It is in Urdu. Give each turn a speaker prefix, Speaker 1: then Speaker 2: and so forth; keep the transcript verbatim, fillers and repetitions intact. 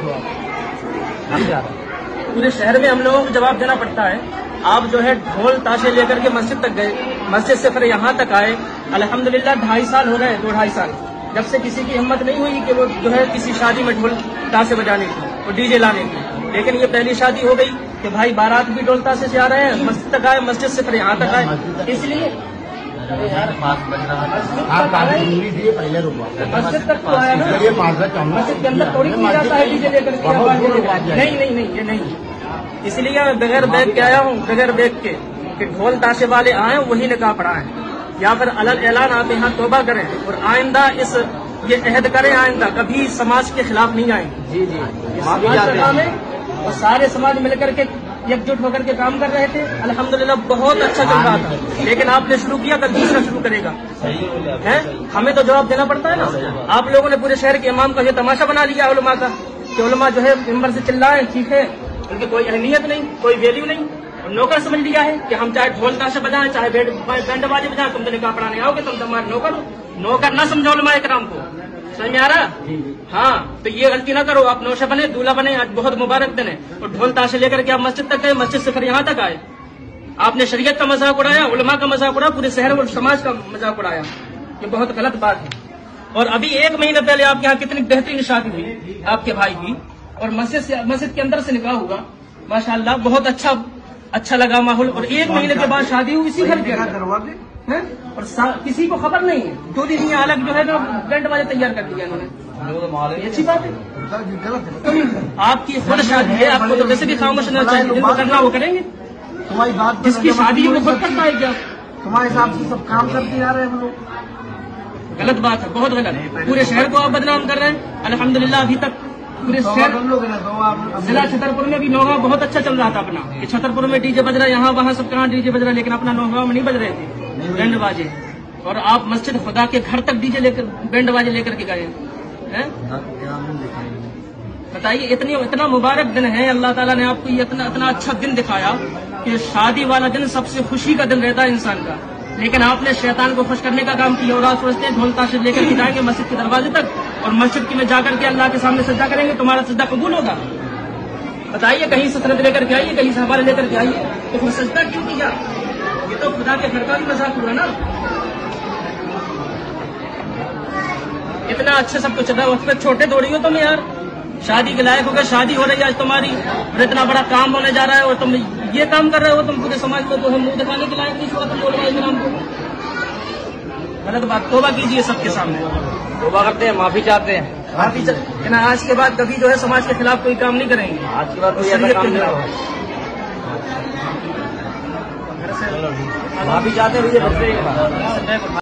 Speaker 1: پورے شہر میں ہم لوگوں کو جواب دینا پڑتا ہے. آپ جو ہے ڈھول تاشے لے کر کے مسجد تک گئے, مسجد سے پھر یہاں تک آئے. الحمدللہ ڈھائی سال ہو گئے, دو ڈھائی سال جب سے کسی کی ہمت نہیں ہوئی کہ وہ جو ہے کسی شادی میں ڈھول تاشے بجانے کی اور ڈی جے لانے کی. لیکن یہ پہلی شادی ہو گئی کہ بھائی بارات بھی ڈھول تاشے سے آ رہے ہیں, مسجد تک آئے, مسجد سے پھر یہاں تک آئے. اس لیے مسجد تک تو آیا نا, مسجد کے اندر تھوڑی کیا جاتا ہے ڈی جے لے کر کے. نہیں نہیں نہیں یہ نہیں. اس لیے میں بغیر بیگ کے آیا ہوں, بغیر بیگ کے, کہ ڈھول تاشے والے آئیں وہی نکاح پڑھائیں, یا پھر علل اعلان آپ یہاں توبہ کریں اور آئندہ اس یہ عہد کریں آئندہ کبھی سماج کے خلاف نہیں آئیں. جی جی سماج میں اور سارے سماج مل کر کے ایک جٹ ہو کر کے کام کر رہے تھے. الحمدللہ بہت اچھا چل رہا تھا, لیکن آپ نے شروع کیا کل دوسرا شروع کرے گا. ہمیں تو جواب دینا پڑتا ہے نا. آپ لوگوں نے پورے شہر کے امام کا یہ تماشا بنا لیا علماء کا کہ علماء جو ہے ممبر سے چلائیں چیخیں, ان کی کوئی اہمیت نہیں, کوئی ویلیو نہیں, اور نوکر سمجھ لیا ہے کہ ہم چاہے ڈھول تاشے بجائیں چاہے بینڈ بازی بجائیں, تم تو نکاح پڑھانے آؤ گے, تم تو ہمارے نوکر ہو. نوکر نہ سمجھو علماء کرام کو, سمجھ میں آ رہا؟ ہاں, تو یہ غلطی نہ کرو. آپ نوشہ بنے, دولہا بنے, آج بہت مبارک دن ہے. اور ڈھول تاشے لے کر کے آپ مسجد تک گئے, مسجد سے پھر یہاں تک آئے. آپ نے شریعت کا مذاق اڑایا, علماء کا مذاق اڑایا, پورے شہر اور سماج کا مذاق اڑایا. یہ بہت غلط بات ہے. اور ابھی ایک مہینے پہلے آپ کے یہاں کتنی بہترین شادی ہوئی آپ کے بھائی کی, اور مسجد سے مسجد کے اندر سے نکاح ہوگا, ماشاءاللہ بہت اچھا اچھا لگا ماحول. اور ایک مہینے کے بعد شادی ہوئی اسی گھر کے اندر, اور کسی کو خبر نہیں ہے. دو دن یہ الگ جو ہے نا بینڈ والے تیار کر دیا انہوں نے. یہ اچھی بات ہے. آپ کی خود شادی ہے, آپ کو تو ویسے بھی خاموش رہنا چاہیے, جن کو کرنا وہ کریں گے. تمہاری بات جس کی شادی ہے وہ خود کرتا ہے کیا؟ تمہارے حساب سے سب کام کرتے جا رہے ہیں ہم لوگ. غلط بات ہے, بہت غلط. پورے شہر کو آپ بدنام کر رہے ہیں. الحمدللہ ابھی تک پورے شہر ضلع چھترپور میں بھی نوگاں بہت اچھا چل رہا تھا اپنا, کہ چھترپور میں ڈی جے بج رہا ہے, یہاں وہاں سب کہاں ڈی جے بج رہا ہے, لیکن اپنا نوگاں میں نہیں بج رہے تھے بینڈ باجے. اور آپ مسجد خدا کے گھر تک ڈی جے لے کر بینڈ باجے لے کر کے گئے. بتائیے, اتنی اتنا مبارک دن ہے, اللہ تعالیٰ نے آپ کو یہ اتنا اتنا اچھا دن دکھایا کہ شادی والا دن سب سے خوشی کا دن رہتا ہے انسان کا, لیکن آپ نے شیطان کو خوش کرنے کا کام کیا. اور آپ سوچتے ہیں ڈھول تاشے لے کر کے جائیں گے مسجد کے دروازے تک, اور مسجد کی میں جا کر کے اللہ کے سامنے سجدہ کریں گے, تمہارا سجدہ قبول ہوگا؟ بتائیے, کہیں سے سند لے کر کے آئیے, کہیں سے ہمارے لے کر کے آئیے, تو پھر سجدہ کیوں کیا؟ یہ تو خدا کے گھر کا بھی مذاق ہوا نا. اتنا اچھا سب کچھ ہے, اس پہ چھوٹے دوڑی ہو تم یار. شادی کے لائق ہو گئے, شادی ہو رہی ہے آج تمہاری, اور اتنا بڑا کام ہونے جا رہا ہے, اور تم یہ کام کر رہے ہو. تم پورے سماج کو تو ہم منہ دکھانے کے لائق نہیں ہوا, تم بول رہے ہیں نام کو. غلط بات. توبہ کیجیے سب کے سامنے,
Speaker 2: توبہ کرتے ہیں, معافی چاہتے ہیں.
Speaker 1: معافی چاہتے ہیں. آج کے بعد کبھی جو ہے سماج کے خلاف کوئی کام نہیں کریں گے.
Speaker 2: آج کے بعد کوئی ایسا کام نہیں ہوگا. معافی چاہتے ہیں.